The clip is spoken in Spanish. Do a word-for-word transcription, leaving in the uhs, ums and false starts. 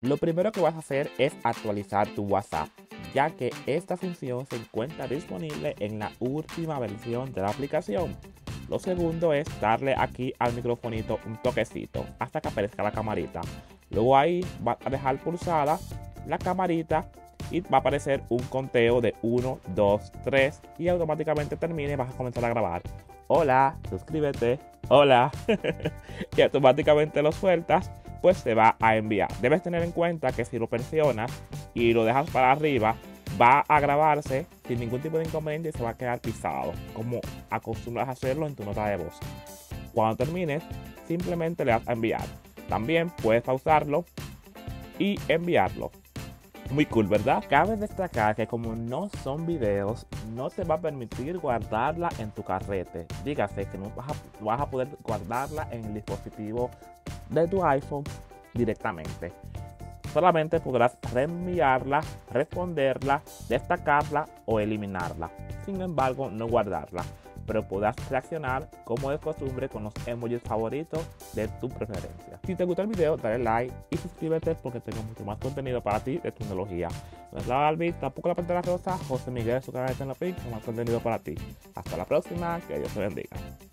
Lo primero que vas a hacer es actualizar tu WhatsApp, ya que esta función se encuentra disponible en la última versión de la aplicación. Lo segundo es darle aquí al microfonito un toquecito hasta que aparezca la camarita. Luego ahí vas a dejar pulsada la camarita y va a aparecer un conteo de uno, dos, tres y automáticamente termine y vas a comenzar a grabar. Hola, suscríbete, hola. Y automáticamente lo sueltas, pues se va a enviar. Debes tener en cuenta que si lo presionas y lo dejas para arriba, va a grabarse sin ningún tipo de inconveniente y se va a quedar pisado, como acostumbras a hacerlo en tu nota de voz. Cuando termines, simplemente le das a enviar. También puedes pausarlo y enviarlo. Muy cool, ¿verdad? Cabe destacar que como no son videos, no te va a permitir guardarla en tu carrete. Dígase que no vas a, vas a poder guardarla en el dispositivo de tu iPhone directamente. Solamente podrás reenviarla, responderla, destacarla o eliminarla. Sin embargo, no guardarla. Pero podrás reaccionar como de costumbre con los emojis favoritos de tu preferencia. Si te gustó el video, dale like y suscríbete porque tengo mucho más contenido para ti de tecnología. No es la Albi, tampoco la pantalla rosa, José Miguel, su canal de Tecnopic, con más contenido para ti. Hasta la próxima, que Dios te bendiga.